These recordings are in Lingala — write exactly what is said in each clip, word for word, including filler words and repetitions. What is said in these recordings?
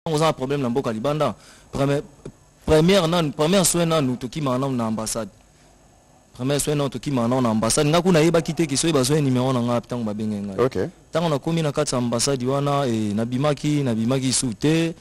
On a un problème dans Boka Libanda. Première, première, première soin nous qui m'en en ambassade. Première soin nous qui m'en en ambassade. N'a qu'on a pas quitté qui soit besoin numéro en a tant ma benga. Ok. Tant on a commis na quatre ambassades wana et nabimaki nabimaki souté.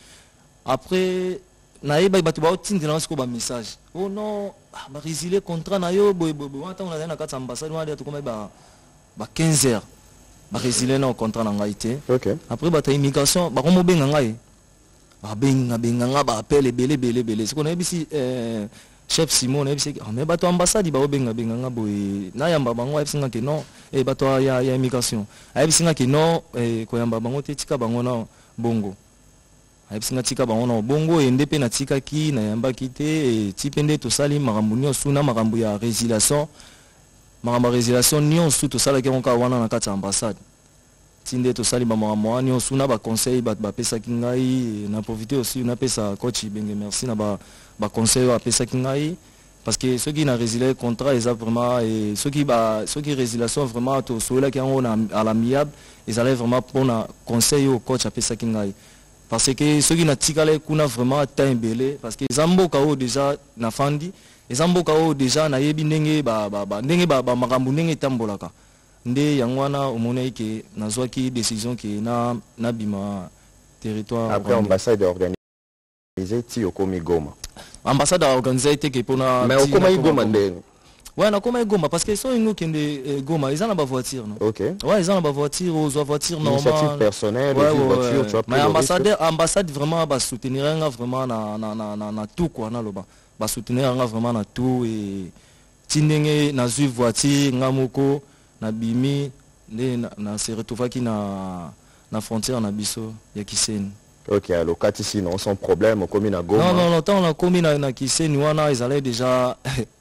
Après na eba batu ba otindi na sko ba message. Oh non, ba résilier contrat na yo boy boy boy. Tant on a na quatre ambassades wana tu comme ba ba quinze heures. Ba résilier na contrat na ngaité. Ok. Après ba ta immigration ba ko mo benga ngai. Ba benga benga nga ba appelle belé belé belé. Ce qu'on a ici euh chef Simon na ici mais ba to ambassade ba benga benga nga boy. Na yamba bango ici nga ke non et ba to ya ya immigration. A ici nga ke non eh ko yamba bango te tika bango na bongo. Aipsinga tika bango bongo ende pe na tika ki na yamba kite e tipende to sali makambu nyo suna makambu ya résiliation makambu résiliation nyo su to sala ke onka wana na kati ambassade tinde to sali ba makambu nyo suna ba conseil ba ba pesa kingai na profiter aussi na pesa coach benge merci na ba ba conseil ba pesa kingai parce que ceux qui na résilié contrat ils a vraiment et ceux qui ba ceux qui résiliation vraiment to sola ki on à l'amiable ils allaient vraiment pour na conseil au coach a pesa kingai. Parce que ceux qui n'ont pas vraiment temps belé parce que zambo kao déjà na fandi et zambo kao déjà na yebi ndenge ba ba ba ndenge ba ba makambu ndenge tambolaka nde yangwana omone ke nazwa ki décision ke na na bima territoire après ambassade organisée ti okomi Goma ambassade organisée te ke pona mais okomi Goma ndenge. Ouais, on a comme Goma parce que sont nous qui ont Goma, ils ont la voiture, non? Ok. Ouais, ils ont la voiture, aux voitures normales. Initiative personnelle, ouais, ouais, voiture, tu as mais ambassadeur, ambassade vraiment va soutenir vraiment na na na na na tout quoi, na loba. Va soutenir vraiment na tout et tindenge na zui voiture, ngamoko, na bimi, na na se retrouver qui na na frontière na biso ya Kiseni. Ok, alors quand ici non sans problème, comme na Goma. Non non non, tant on a commis na na Kiseni, wana ils allaient déjà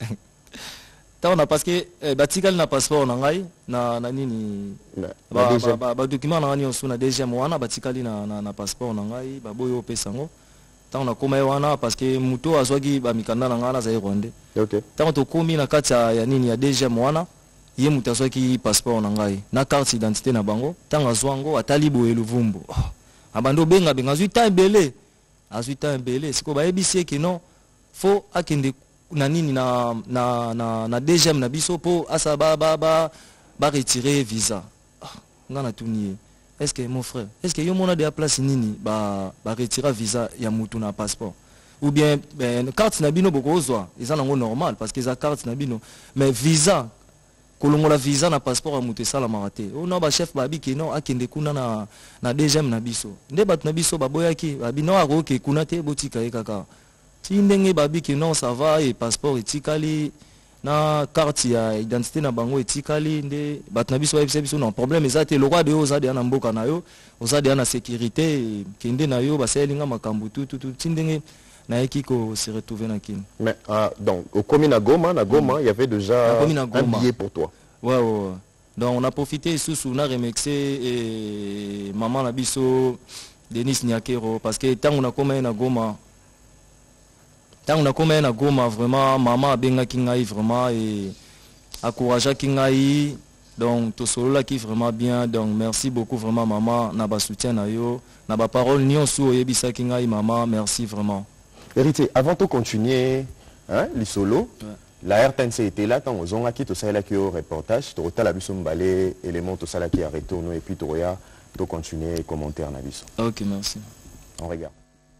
on a parce que eh, batikali na passeport na ngai na na nini ba ba, ba, ba document na ngani on suna deuxième wana batikali na na, na passeport na ngai ba boyo pesango tant on a koma wana parce que muto azwaki ba mikanda na ngana za Rwanda. OK. Tant to komi na kati ya nini ya deuxième wana ye muto azwaki passeport na ngai na carte d'identité na bango tant azwango atali boye luvumbu. Oh, abando benga benga azuita belé azuita belé siko ba ebisi ke non faut akende na nini na na na na deuxième na biso po asa ba ba ba ba retirer visa ngana tuni est-ce que mon frère est-ce que yo mona de place nini ba ba retirer visa ya mutu na passeport ou bien ben, carte na bino boko ozwa eza nango normal parce que za carte na bino mais visa kolongola visa na passeport ya mutu sala marate o no ba chef ba bi ke non akende kuna na na deuxième na biso nde bat na biso ba boyaki ba bino aroke kuna te botika e kaka si ndenge babi que non ça va et passeport etikali na carte ya identité na bango etikali nde bat na biso ba biso non problème ezate le roi de oza de na mboka na yo oza de na sécurité kende na yo ba selinga makambu tout tout tout ndenge na ekiko se retrouver na kin. Mais ah, donc au commune à Goma, na Goma, il mm. y avait déjà un billet pour toi. Ouais ouais, ouais. Donc on a profité sous sous na remixé et maman na biso Denis Nyakero parce que tant on a comme na Goma tant on a comme na Goma vraiment maman benga kingai vraiment et encouragea kingai donc to solo là qui vraiment bien donc merci beaucoup vraiment maman na ba soutien na yo na ba parole nyonso oyebisa kingai maman merci vraiment. Héritier, avant de continuer hein les solos ouais. La R T N C était là quand on zonga qui to sala qui au reportage to ta la biso mbalé élément to sala qui a retourné et puis to ya to continuer commentaire na biso. OK, merci. On regarde.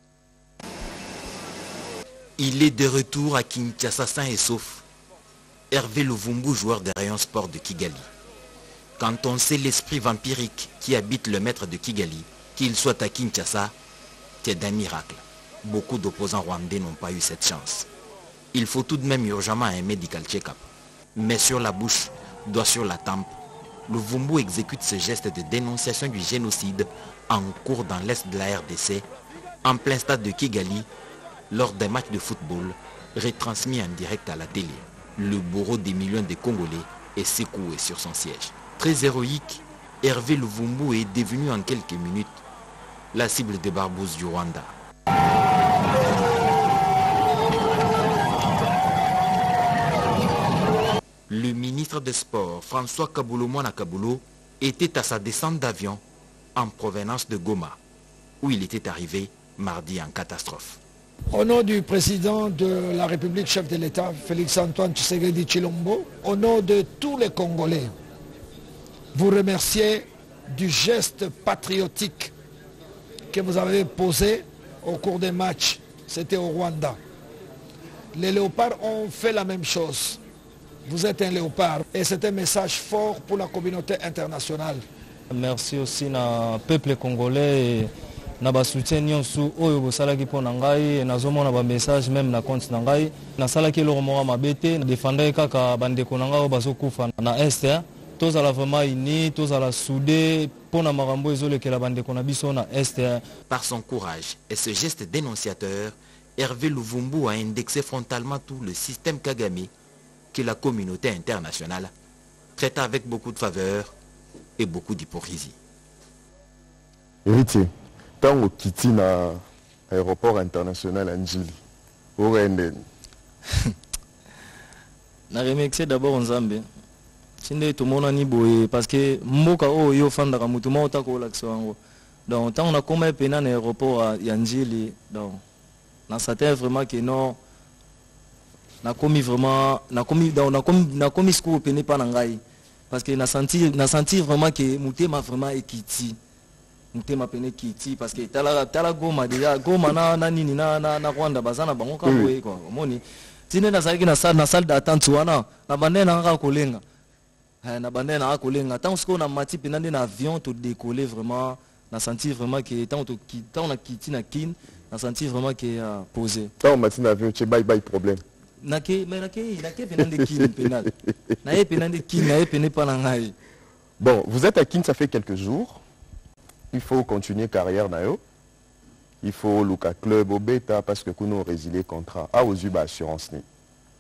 Il est de retour à Kinshasa sain et sauf. Hervé Luvumbu, joueur de Rayon Sport de Kigali. Quand on sait l'esprit vampirique qui habite le maître de Kigali, qu'il soit à Kinshasa, c'est un miracle. Beaucoup d'opposants rwandais n'ont pas eu cette chance. Il faut tout de même urgemment un medical check-up. Mais sur la bouche, doigt sur la tempe, Luvumbu exécute ce geste de dénonciation du génocide en cours dans l'est de la R D C, en plein stade de Kigali, lors d'un match de football retransmis en direct à la télé. Le bourreau des millions de Congolais est secoué sur son siège. Très héroïque, Hervé Luvumbu est devenu en quelques minutes la cible des barbouzes du Rwanda. Le ministre des Sports, François Kaboulo-Mwana Kaboulo, était à sa descente d'avion en provenance de Goma, où il était arrivé mardi en catastrophe. Au nom du président de la République, chef de l'État, Félix-Antoine Tshisekedi Tshilombo, au nom de tous les Congolais, vous remerciez du geste patriotique que vous avez posé au cours des matchs. C'était au Rwanda. Les léopards ont fait la même chose. Vous êtes un léopard et c'est un message fort pour la communauté internationale. Merci aussi au peuple congolais et na soutien nyonso oyo bosalaki po na ngai nazomona ba message même na compte na ngai nasalaki eloko moko mabe te défendre kaka bandeko na ngai oyo bazokufa na este tozala vraiment uni tozala soudé po na makambo ezolekela bandeko na biso na este. Par son courage et ce geste dénonciateur, Hervé Luvumbu a indexé frontalement tout le système Kagame que la communauté internationale traite avec beaucoup de faveur et beaucoup d'hypocrisie. Héritier, tant au Kiti na aéroport international Anjili, au Renden. Na remercier d'abord Nzambe. Sinde tout le monde ni boye parce que mboka o yo fanda ka mutu mo ta ko lakso. Donc tant on a comme pena na aéroport à Anjili donc na satin vraiment que non na commis vraiment na commis donc na commis na commis ce qu'on pene pas na ngai parce que na senti na senti vraiment que mutema vraiment ekiti mutema pene kiti parce que tala tala goma déjà goma na na nini na na na Rwanda bazana bango ka boye quoi moni tine na saiki na salle na salle d'attente wana na bande na ka kolenga na bande na ka kolenga tant ce qu'on a mati pena na avion to décoller vraiment na senti vraiment que tant to tant na kiti na kin na senti vraiment que a posé tant mati na avion c'est bye bye problème. Nake, mais nake, nake penande kin penal. Nae penande kin, nae pene panangai. Bon, vous êtes à Kin, ça fait quelques jours. Il faut continuer carrière nayo. Il faut Luka Club au bêta parce que nous résilier contrat. Ah, aux Uba assurance ni.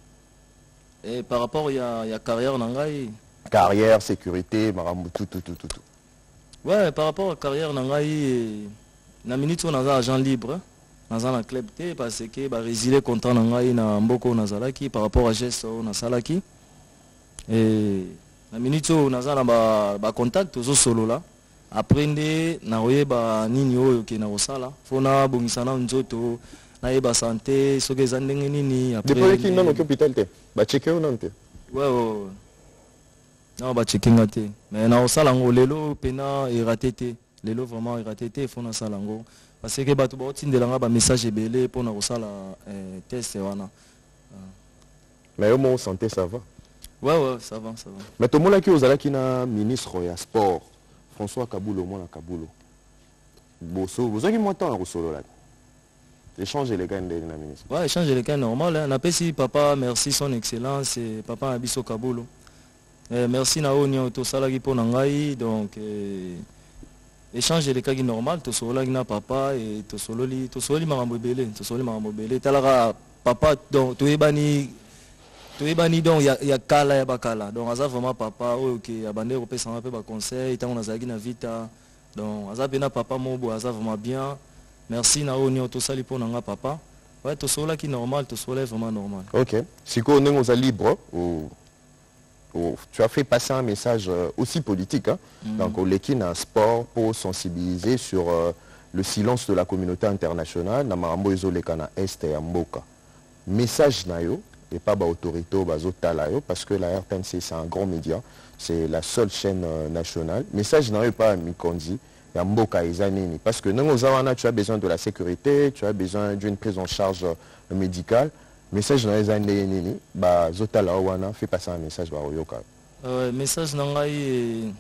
Et par rapport à la carrière nangai. Carrière, sécurité, maramou, tout, tout, tout, tout, tout. Ouais, par rapport à la carrière nangai, na minute on a agent libre. Dans un club T parce que bah résilier content nangai na mboko nazalaki par rapport à geste na salaki et na minute on a na ba ba contact zo solo là aprendre na oyeba nini oyo ke na osala fona bongisana nzoto na yeba santé soki ezandenge nini après depuis qui dans l'hôpital te ba checker ou nante ouais ouais non ba checker ngate mais na osala ngo lelo pena iraté te lelo vraiment iraté te fona sala ngo parce que bato ba otindelanga ba message ebele pour na kosala euh, test wana. Mais au moins santé ça va. Ouais ouais, ça va, ça va. Mais tout le monde qui ozala qui na ministre ya sport François Kabulo moi na Kabulo. Bosso, vous avez moi temps à solo là. Échanger les gars na ministre. Ouais, échanger les gars normal hein. Na pesi papa merci son excellence et papa Abiso Kabulo. Euh, merci na onyo to salaki pour ngai donc euh, échange les cas normal to solo na papa et to solo li to solo makambo belé to solo makambo belé talaka papa donc to ebani to ebani donc ya ya kala ya bakala donc aza vraiment papa OK abandé ko pesa un peu ba conseil tant on a zaki na vita donc aza pena papa mobo aza vraiment bien merci na oni to sali pour nga papa ouais to solo qui normal to solo vraiment normal. OK si ko on est libre ou Oh, tu as fait passer un message euh, aussi politique, hein? Mm. Donc au Lekin un sport pour sensibiliser sur euh, le silence de la communauté internationale. Namarambo ezolekana est et Mboka. Message nayo et pas ba autorité bazotalayo parce que la R T N C c'est un grand média, c'est la seule chaîne euh, nationale. Message nayo pas Mikondi, ya Mboka ezanini parce que non zawana tu as besoin de la sécurité, tu as besoin d'une prise en charge euh, médicale. Message dans les années nini ba zotala wana fait passer un message ba oyoka. Euh message nangai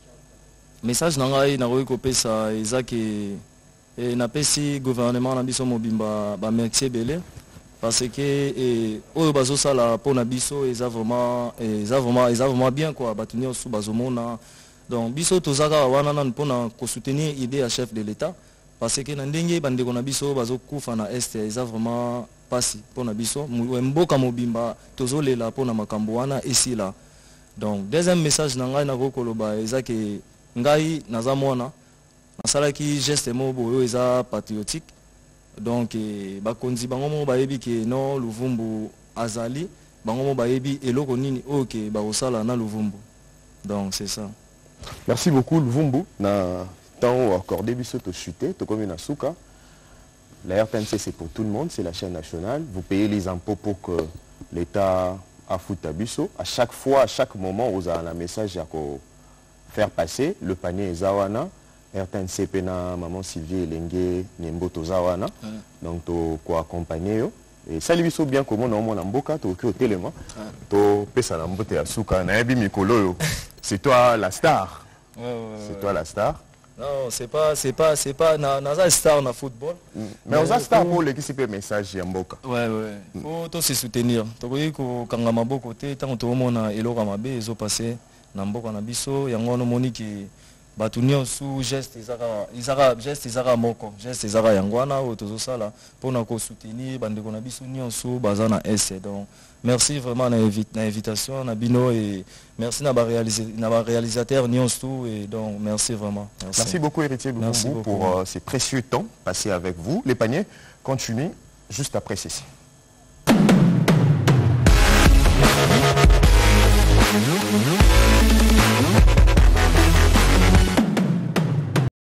message nangai na ko pesa ezaki et na pesi gouvernement na biso mobimba ba merci belé parce que et oyo bazo sala pour na biso eza vraiment eza vraiment eza vraiment bien quoi batunio sous bazomona donc biso tozaka wana na mpona ko soutenir idée à chef de l'état parce que na ndenge bandeko na biso bazo kufa na est eza vraiment pasi pona biso mboka mobimba tozolela pona makambo wana ici là donc deuxième message na ngai na kokoloba ezaki ngai naza mwana nasalaki geste mobo oyo eza patriotique donc bakonzi bango mo bayebi ke non Luvumbu azali bango mo bayebi eloko nini OK bakosala na Luvumbu donc c'est ça. Merci beaucoup Luvumbu na temps accordé biso to chuter to comme na suka La R T N C, c'est pour tout le monde, c'est la chaîne nationale. Vous payez les impôts pour que l'État a foutu à Busso. À chaque fois, à chaque moment, vous avez un message à faire passer. Le panier est Zawana. R T N C, Pena, Maman Sylvie, Lengue, Nemboto Zawana. Donc, tu accompagner. Et ça, lui, bien comment on a mboka, tu es au téléma. Tu pèses la mbote à Souka, Naebi Mikolo. C'est toi la star. Ouais, ouais, c'est ouais. toi la star. Non, c'est pas, c'est pas, c'est pas, na, na star na football. Mm. Mais on a star pour l'équipe qui message Yamboka. Ouais, ouais. Mm. Faut tous se soutenir. Tokoyi ko kangama boko te, tant que tout na eloka mabe, ils ont passé na mboka na biso, yango no moniki batunion sous geste ezaka, ezaka geste ezaka moko, geste ezaka yangwana o tozo sala pour na ko soutenir bande ko na biso nyonso bazana S. Donc merci vraiment na invitation na bino et merci na ba réalisateur nyonso et donc merci vraiment. Merci, merci beaucoup Héritier Luvumbu pour euh, ces précieux temps passés avec vous. Les paniers continuent juste après ceci.